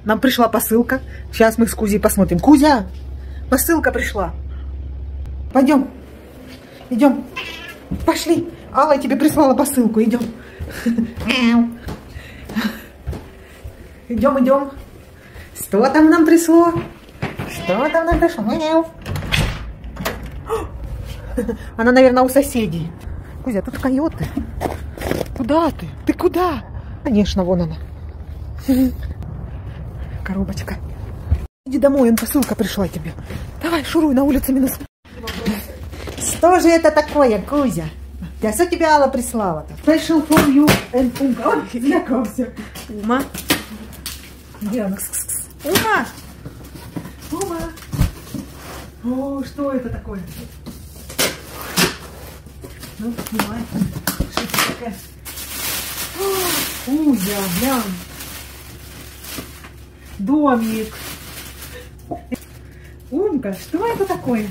Нам пришла посылка. Сейчас мы с Кузей посмотрим. Кузя, посылка пришла. Пойдем. Идем. Пошли. Алла тебе прислала посылку. Идем. Идем, идем. Что там нам пришло? Что там нам пришло? Она, наверное, у соседей. Кузя, тут койоты. Куда ты? Ты куда? Конечно, вон она. Коробочка. Иди домой, посылка пришла тебе. Давай, шуруй, на улице минус. Что же это такое, Кузя? Да что тебе Алла прислала-то? Special for you and Умка. Ой, злякался. Ума. Где она? Ума! Ума! О, что это такое? Ну, снимай. Что это такое? Кузя, глянь. Домик. Умка, что это такое?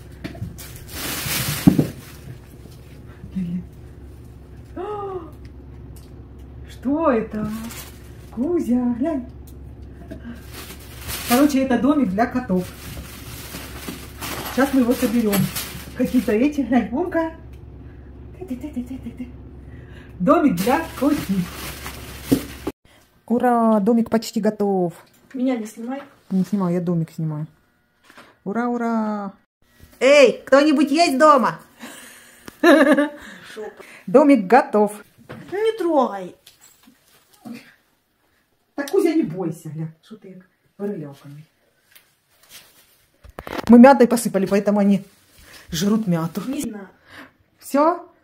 Что это? Кузя, глянь. Короче, это домик для котов. Сейчас мы его соберем. Какие-то эти, глянь, Умка. Домик для котов. Ура, домик почти готов. Меня не снимай. Не снимаю, я домик снимаю. Ура, ура. Эй, кто-нибудь есть дома? Домик готов. Не трогай. Так, Кузя, не бойся, гля. Что ты вырыляканный. Мы мятой посыпали, поэтому они жрут мяту. Не знаю. Все?